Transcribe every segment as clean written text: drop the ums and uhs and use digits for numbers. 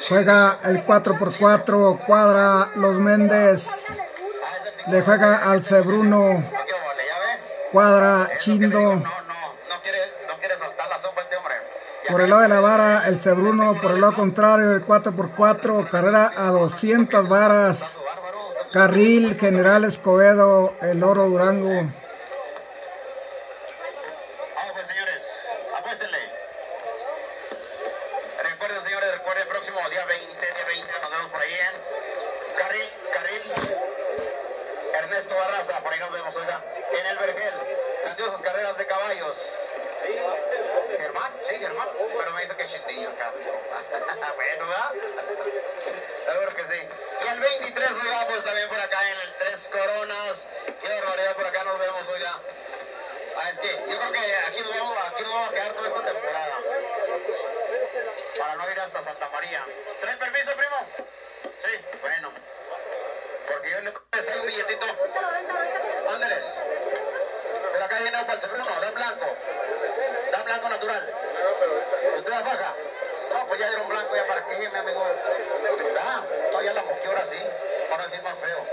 Juega el 4x4, cuadra Los Méndez. Le juega al Cebruno. Cuadra Chindo. Por el lado de la vara, el Cebruno. Por el lado contrario, el 4x4. Carrera a 200 varas. Carril General Escobedo, el Oro Durango. Recuerden, próximo día 20, nos vemos por ahí en Carril Ernesto Barraza, por ahí nos vemos, oiga, en el Vergel, grandiosas carreras de caballos. Germán, sí, Germán, pero me dice que chintillo acá. Bueno, ¿verdad? Seguro que sí. Y el 23, oiga, pues también por acá en el Tres Coronas. Qué barbaridad, por acá nos vemos, oiga. Es que yo creo que aquí nos vamos a quedar toda esta temporada. Para no ir hasta Santa María. ¿Trae permiso, primo? Sí, bueno. Porque yo le compré un billetito. Ándeles. Por acá viene para el Cebruno, da blanco natural. ¿Usted da baja? No, pues ya dieron blanco, ya para qué, mi amigo. No, ya la moqué ahora sí. Para no decir más feo.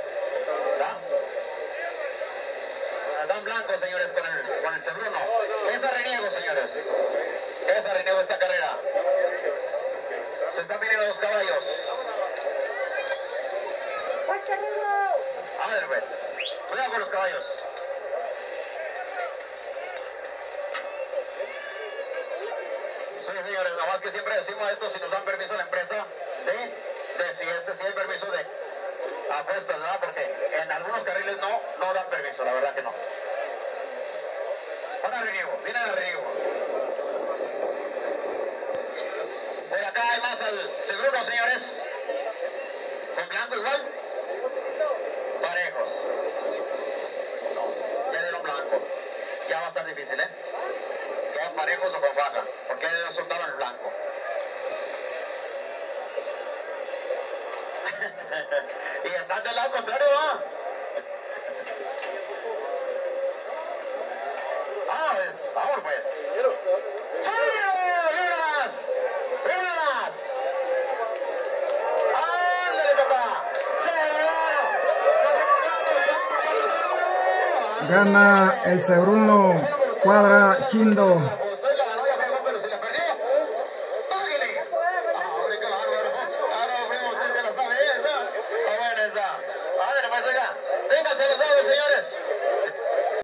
Dan blanco, señores, con el Cebruno. Es a reniego, señores. Es a reniego esta carrera. Se están viniendo los caballos. A ver, pues. Cuidado con los caballos. Sí, señores, nada más que siempre decimos esto si nos dan permiso a la empresa de si hay permiso de apuestas, ¿verdad? Porque en algunos carriles no dan permiso, la verdad que no. Van a reniego, vienen a reniego. Por acá hay más al Cebruno, señores. Con blanco igual. Parejos. No, ya dieron blanco. Ya va a estar difícil, ¿eh? Quedan parejos o con faja. Porque ya soltaron el blanco. Y están del lado contrario, ¿va? Vamos pues. ¡Sí! ¡Mira más! ¡Mira más! ¡Ándale, papá! ¡Sí! Gana el Cebruno, cuadra Chindo.